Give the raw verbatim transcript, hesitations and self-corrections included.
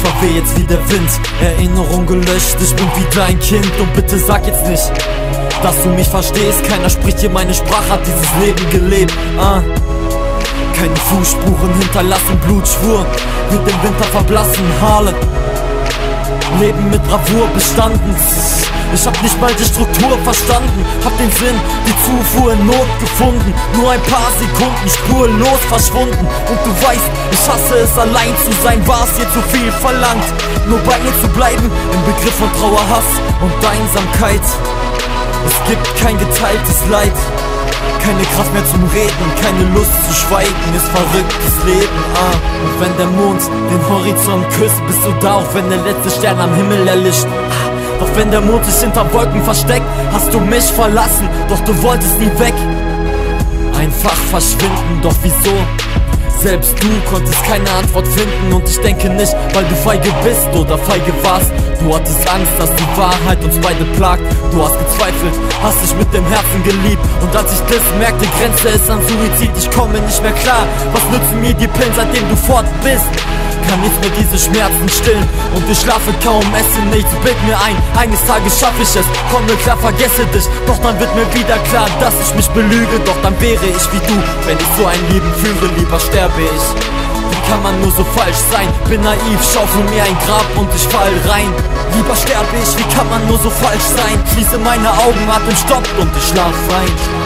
verweh jetzt wie der Wind, Erinnerung gelöscht, ich bin wieder ein Kind. Und bitte sag jetzt nicht, dass du mich verstehst. Keiner spricht hier meine Sprache, hat dieses Leben gelebt. ah. Keine Fußspuren hinterlassen, Blutschwur mit dem Winter verblassen. Harlem, Leben mit Bravour bestanden. Ich hab nicht mal die Struktur verstanden, hab den Sinn, die Zufuhr in Not gefunden. Nur ein paar Sekunden spurlos verschwunden. Und du weißt, ich hasse es, allein zu sein, war es dir zu viel verlangt. Nur bei mir zu bleiben, im Begriff von Trauer, Hass und Einsamkeit. Es gibt kein geteiltes Leid, keine Kraft mehr zum Reden, keine Lust zu schweigen, ist verrücktes Leben, ah. Und wenn der Mond den Horizont küsst, bist du da, auch wenn der letzte Stern am Himmel erlischt, ah. Doch wenn der Mond sich hinter Wolken versteckt, hast du mich verlassen, doch du wolltest nie weg. Einfach verschwinden, doch wieso? Selbst du konntest keine Antwort finden. Und ich denke nicht, weil du feige bist oder feige warst. Du hattest Angst, dass die Wahrheit uns beide plagt. Du hast gezweifelt, hast dich mit dem Herzen geliebt. Und als ich das merkte, Grenze ist an Suizid. Ich komme nicht mehr klar, was nützen mir die Pillen, seitdem du fort bist? Kann nicht mehr diese Schmerzen stillen und ich schlafe kaum, esse nichts, bild mir ein, eines Tages schaffe ich es, komme klar, vergesse dich, doch dann wird mir wieder klar, dass ich mich belüge, doch dann wäre ich wie du, wenn ich so ein Leben führe, lieber sterbe ich. Wie kann man nur so falsch sein, bin naiv, schaufel mir ein Grab und ich fall rein. Lieber sterbe ich, wie kann man nur so falsch sein, schließe meine Augen, Atem stoppt und ich schlaf rein.